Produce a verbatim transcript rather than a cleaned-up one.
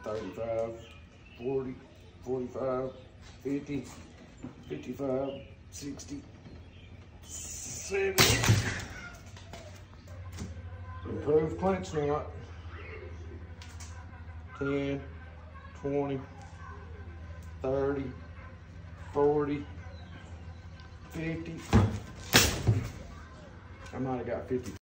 thirty-five, forty, forty-five, fifty, fifty-five, sixty, seventy. Improved clinch knot. ten, twenty, thirty, forty, fifty. I might have got fifty.